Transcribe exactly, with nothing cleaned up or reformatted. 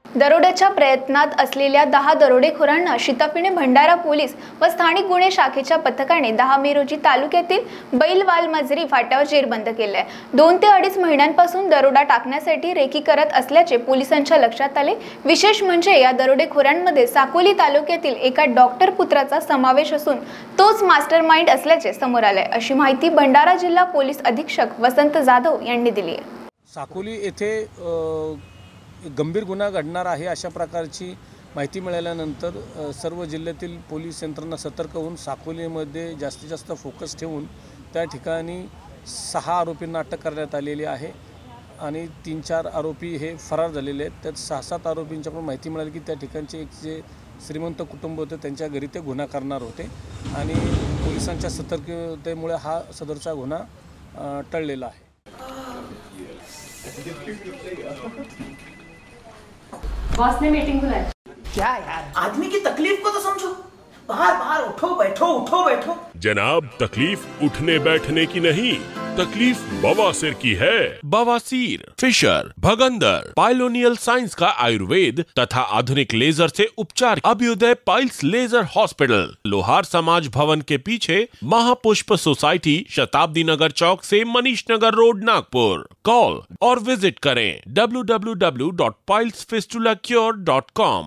दरोड्याच्या प्रयत्नात असलेल्या दहा दरोडेखोरांना शिताफीने भंडारा पोलीस व स्थानिक गुन्हे शाखेच्या पथकाने दहा मे रोजी तालुक्यातील बैलवालमजरी फाट्यावर जेरबंद केले. दोन ते अडीच महिन्यांपासून दरोडा टाकण्यासाठी रेकी करत असल्याचे पोलिसांच्या लक्षात आले. विशेष म्हणजे या दरोडेखोरांमध्ये साकोली तालुक्यातील एका डॉक्टर पुत्राचा समावेश असून तोच मास्टर माइंड असल्याचे समोर आले, अशी माहिती भंडारा जिल्हा पोलीस अधीक्षक वसंत जाधव यांनी दिली आहे. साकोली येथे गंभीर गुन्हा घडणार आहे अशा प्रकारची माहिती मिळाल्यानंतर सर्व जिल्ह्यातील पोलीस यंत्रणा सतर्क होऊन साकोलीमध्ये जास्तीत जास्त फोकस ठेवून त्या ठिकाणी सहा आरोपींना अटक करण्यात आलेली आहे आणि तीन चार आरोपी हे फरार झालेले आहेत. त्यात सहा सात आरोपींच्याकडून माहिती मिळाली की त्या ठिकाणचे एक जे श्रीमंत कुटुंब होते त्यांच्या घरी ते गुन्हा करणार होते आणि पोलिसांच्या सतर्कतेमुळे हा सदरचा गुन्हा टळलेला आहे. बॉस ने मीटिंग बुलाई. क्या यार, आदमी की तकलीफ को तो समझो. बाहर बाहर उठो बैठो उठो बैठो. जनाब, तकलीफ उठने बैठने की नहीं, तकलीफ बवासीर की है. बवासीर, फिशर, भगंदर, पाइलोनियल साइंस का आयुर्वेद तथा आधुनिक लेजर से उपचार. अभ्युदय पाइल्स लेजर हॉस्पिटल, लोहार समाज भवन के पीछे, महापुष्प सोसाइटी, शताब्दी नगर चौक से मनीष नगर रोड, नागपुर. कॉल और विजिट करें W W W dot piles fistula cure dot com.